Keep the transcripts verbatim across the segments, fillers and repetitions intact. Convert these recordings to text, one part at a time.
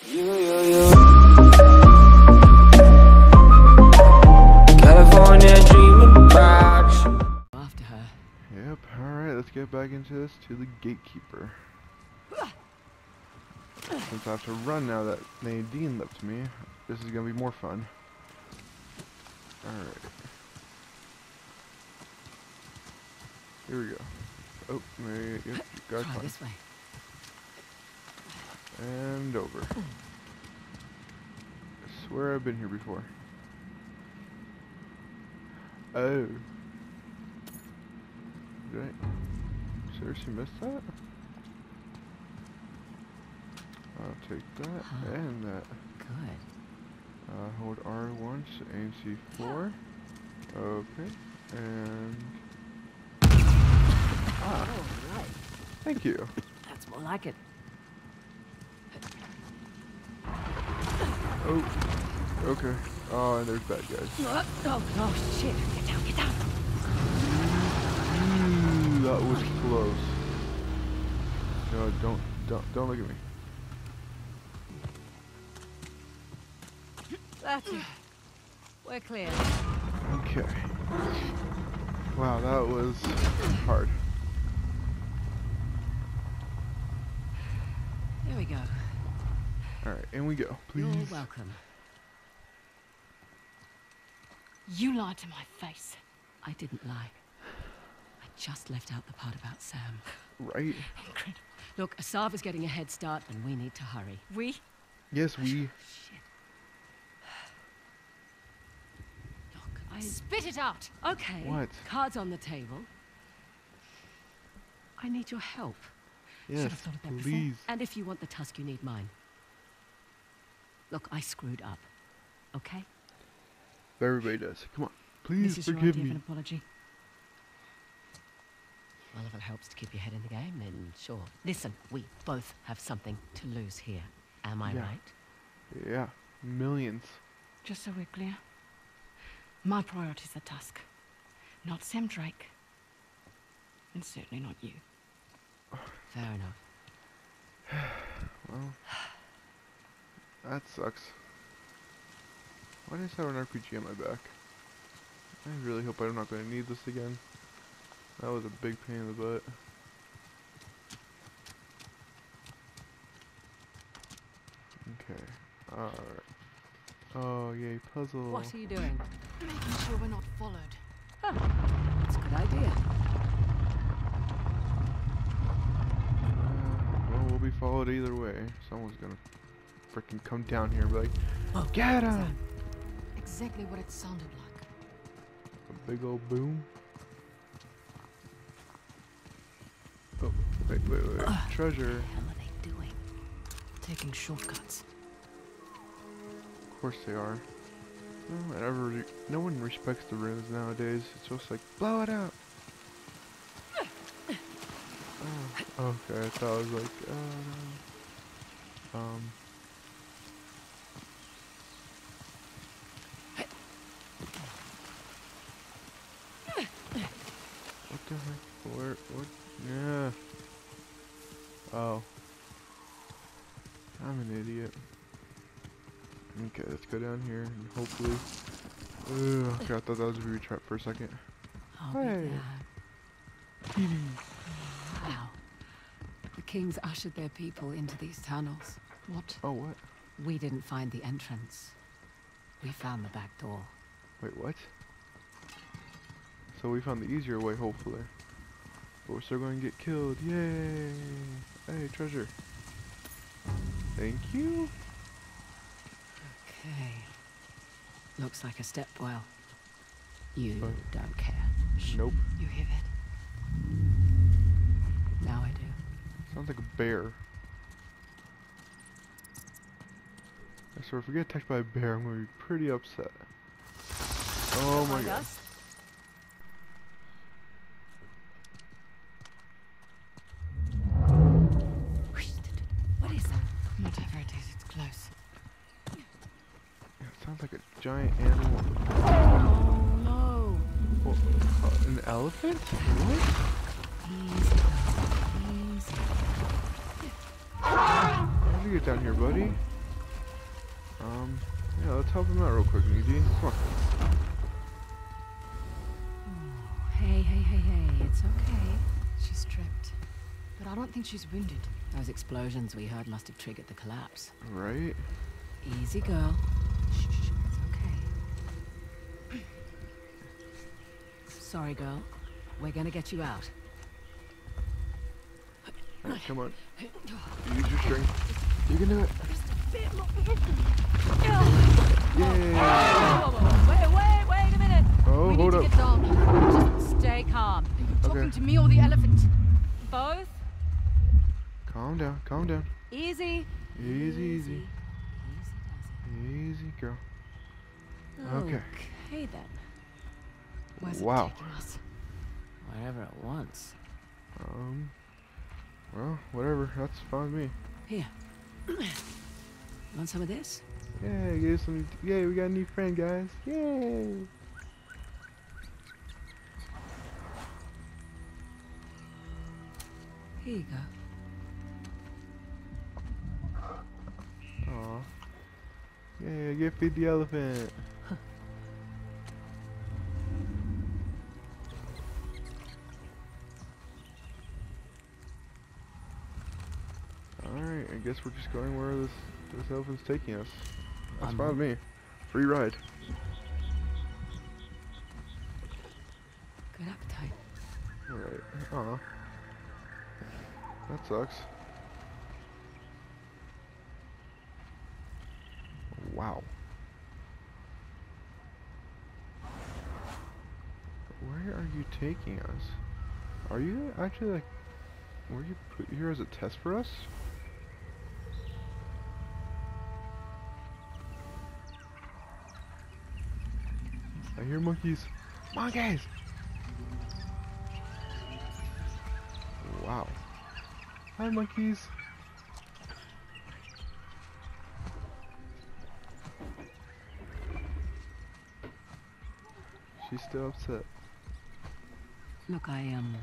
You, you, you. California dreaming about you. After her. Yep, alright, let's get back into this to the gatekeeper. Since I have to run now that Nadine left me, this is gonna be more fun. Alright. Here we go. Oh, maybe, yep, you got Try fine. this way. And over. I swear I've been here before. Oh. Did I seriously miss that? I'll take that Huh. and that. Good. Uh, hold R once, aim C four. Okay. And... Ah, All right. thank you. That's more like it. Oh, okay. Oh, and there's bad guys. Oh, oh, oh shit. Get down, get down. Ooh, that was close. No, don't, don't, don't look at me. That's it. We're clear. Okay. Wow, that was hard. There we go. Alright, in we go. Please. You're welcome. You lied to my face. I didn't lie. I just left out the part about Sam. Right? Incredible. Look, Asava's getting a head start and we need to hurry. We? Yes, we. Shit. Look, I... Spit it out! Okay. What? Cards on the table. I need your help. Yes, have thought of that before. please. And if you want the tusk, you need mine. Look, I screwed up. Okay? Everybody does. Come on. Please This is your forgive idea of me. an apology. Well, if it helps to keep your head in the game, then sure. Listen, we both have something to lose here. Am I Yeah. right? Yeah, millions. Just so we're clear. My priority's the Tusk. Not Sam Drake. And certainly not you. Fair enough. Well, that sucks. Why does I have an R P G on my back? I really hope I'm not going to need this again. That was a big pain in the butt. Okay. Alright. Oh, yay, puzzle. What are you doing? Making sure we're not followed. That's a good idea. Uh, well, we'll be followed either way. Someone's gonna freaking come down here and be like, Oh, get him! Exactly what it sounded like. A big old boom. Oh, wait, wait, wait. Treasure. What the hell are they doing? Taking shortcuts. Of course they are. No one ever, no one respects the runes nowadays. It's just like, blow it out. Oh, okay, I thought I was like, oh no. Um. What the heck? Where? What? Yeah. Oh. I'm an idiot. Okay, let's go down here and hopefully. Ugh, okay, I thought that was a booby trap for a second. I'll Hey. be glad. Wow. The kings ushered their people into these tunnels. What? Oh, what? We didn't find the entrance. We found the back door. Wait, what? So we found the easier way, hopefully. But we're still going to get killed. Yay! Hey, treasure. Thank you. Okay. Looks like a step well. You What? don't care. Nope. You hear that? Now I do. Sounds like a bear. I swear, if we get attacked by a bear, I'm going to be pretty upset. Oh my god. What is that? Whatever it is, it's close. It sounds like a giant animal. Oh no! Oh, uh, an elephant? What? Easy, easy. How did you get down here, buddy? Um, yeah, let's help him out real quick, Nadine. Come on. Oh, hey, hey, hey, hey. It's okay. She's tripped. But I don't think she's wounded. Those explosions we heard must have triggered the collapse. Right? Easy, girl. Shh, shh, shh. It's okay. Sorry, girl. We're gonna get you out. Alright, come on. Use your strength. You can do it. Yay! Whoa, whoa, whoa. Wait, wait, wait a minute. Oh, we hold need up. to get down. Just stay calm. Are you talking Okay. to me or the elephant? Both? Calm down, calm down. Easy. Easy, easy. Easy does Easy, girl. it. Okay. Okay, then. Where's Wow. it taking us? Wherever it wants. Um, well, whatever. That's fine with me. Here. Want some of this? Yay, get some. Yay, we got a new friend, guys. Yay! Here you go. Aw. Yay, get feed the elephant. Alright, I guess we're just going where this, this elephant's taking us. That's I'm fine with me. Free ride. Good appetite. Alright. Aw. That sucks. Wow. Where are you taking us? Are you actually like, were you put here as a test for us? I hear monkeys. Monkeys! Wow. Hi, monkeys. She's still upset. Look, I, um...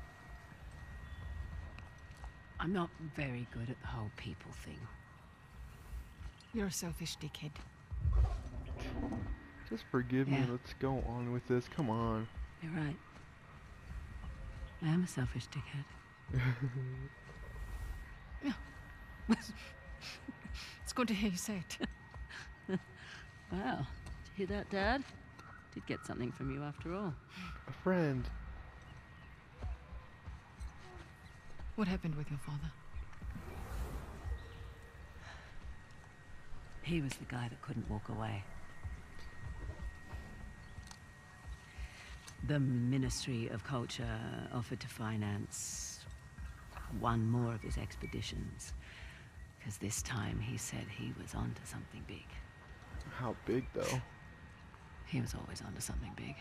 I'm not very good at the whole people thing. You're a selfish dickhead. Just forgive me. Yeah. Let's go on with this. Come on. You're right. I am a selfish dickhead. It's good to hear you say it. Wow. Did you hear that, Dad? Did get something from you after all. A friend. What happened with your father? He was the guy that couldn't walk away. The Ministry of Culture offered to finance one more of his expeditions. Because this time he said he was onto something big. How big, though? He was always onto something big.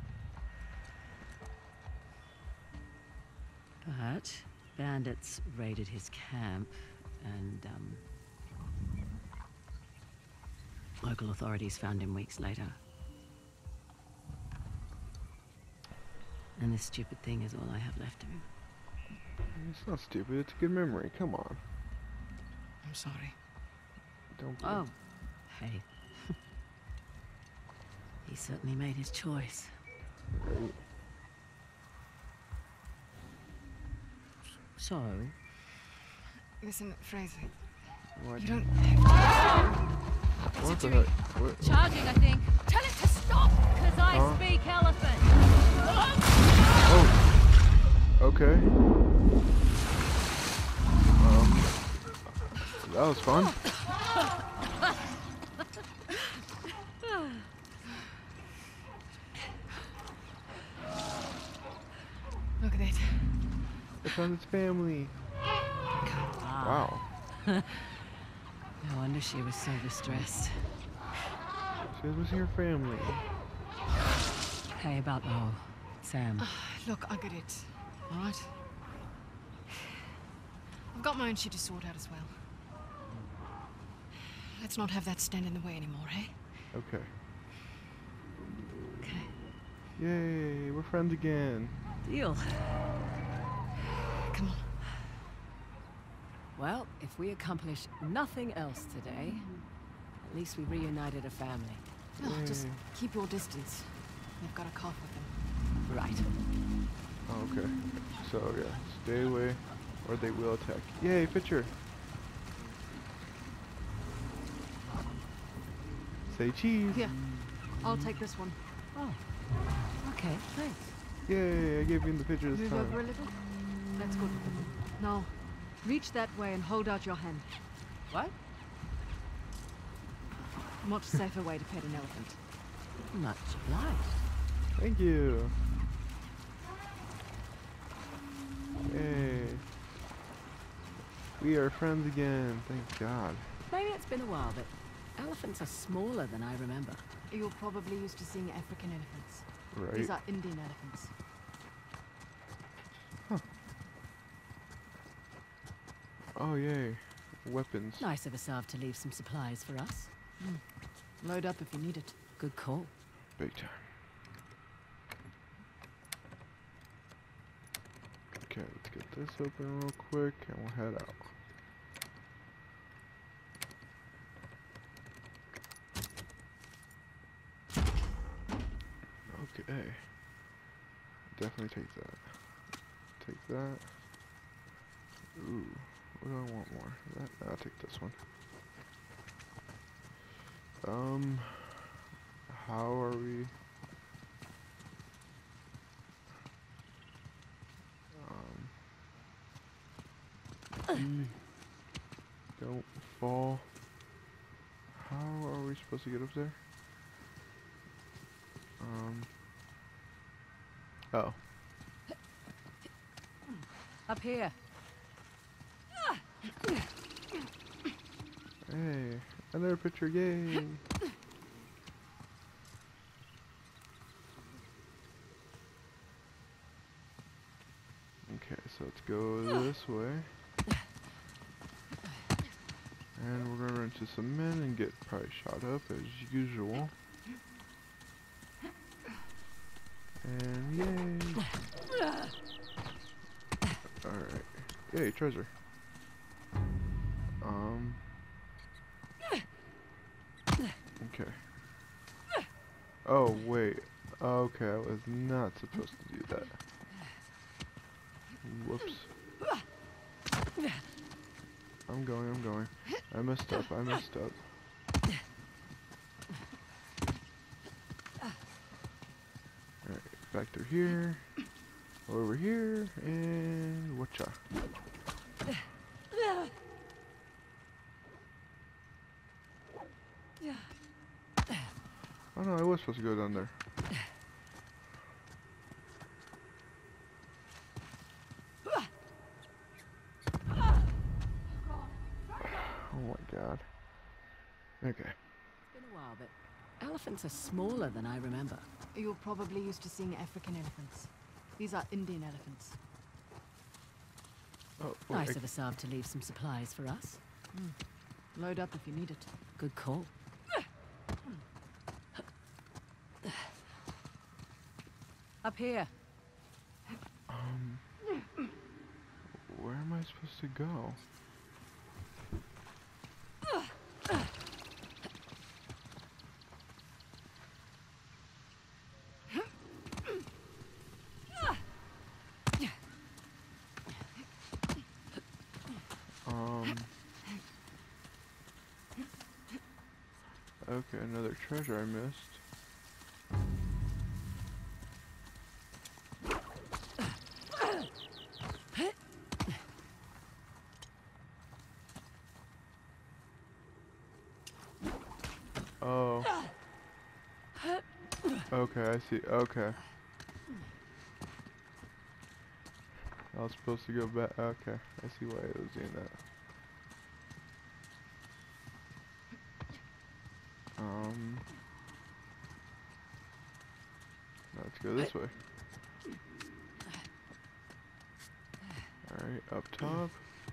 But bandits raided his camp and um, local authorities found him weeks later. And this stupid thing is all I have left of him. It's not stupid. It's a good memory. Come on. I'm sorry. Don't. Oh, hey. He certainly made his choice. Right. So, Listen, Fraser, What? you don't have What the doing? heck? What? Charging, I think. Tell it to stop, because I Huh? speak elephant. Oh. Okay. Um. That was fun. Look at that. I found its family. Wow. no wonder she was so distressed. She was your family. Hey, about the whole Sam. Look, I get it. All right? I've got my own shit to sort out as well. Let's not have that stand in the way anymore, eh? Okay. Okay. Yay, we're friends again. Deal. Come on. Well, if we accomplish nothing else today, At least we reunited a family. No, just Yay. keep your distance. You've got a cough with them. Right. Oh, okay. So yeah, stay away, or they will attack. Yay, picture. Say cheese. Here, I'll take this one. Oh. Okay, thanks. Yay, I gave you the picture this Move time. over a little. That's good. Now, reach that way and hold out your hand. What? Much safer way to pet an elephant. Much obliged. Thank you. Yay. We are friends again, thank God. Maybe it's been a while, but elephants are smaller than I remember. You're probably used to seeing African elephants. Right. These are Indian elephants. Oh, yay. Weapons. Nice of Asav to leave some supplies for us. Load up if you need it. Good call. Big time. Okay, let's get this open real quick and we'll head out. Okay. Definitely take that. Take that. Ooh. What do I want more? That? I'll take this one. Um, how are we? Um, don't fall. How are we supposed to get up there? Um. Oh. Up here. Hey, another picture, yay! Okay, so let's go this way. And we're gonna run into some men and get probably shot up as usual. And yay! Alright. Yay, treasure. Um. Okay. Oh, wait. Okay, I was not supposed to do that. Whoops. I'm going, I'm going. I messed up, I messed up. Alright, back through here. Over here, and whatcha? Oh no, I was supposed to go down there. Oh my god. Okay. It's been a while, but elephants are smaller than I remember. You're probably used to seeing African elephants. These are Indian elephants. Oh, wait, Nice I- of Asav to leave some supplies for us. Load up if you need it. Good call. Up here. Um, where am I supposed to go? Um. Okay, another treasure I missed. Oh. Okay, I see. Okay. I was supposed to go back. Okay, I see why it was doing that. Um. Now let's go this way. Alright, up top.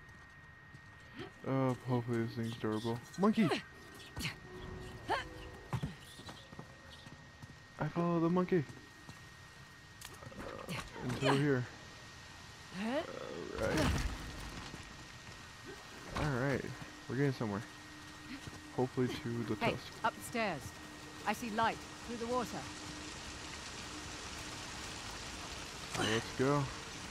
Oh, hopefully this thing's durable. Monkey! I follow the monkey. Uh, until here. Alright. Alright. We're getting somewhere. hopefully to the Hey, tusk. up the stairs. I see light through the water. Alright, let's go.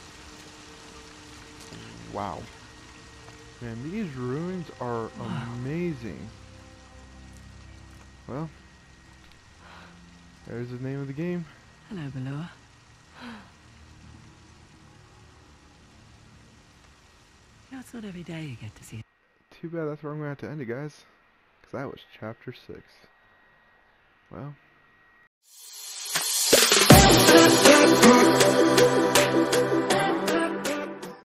Wow. Man, these ruins are amazing. Well, there's the name of the game. Hello, Balua. You know, it's not every day you get to see it. Too bad that's where I'm going to have to end it, guys. Because that was chapter six. Well.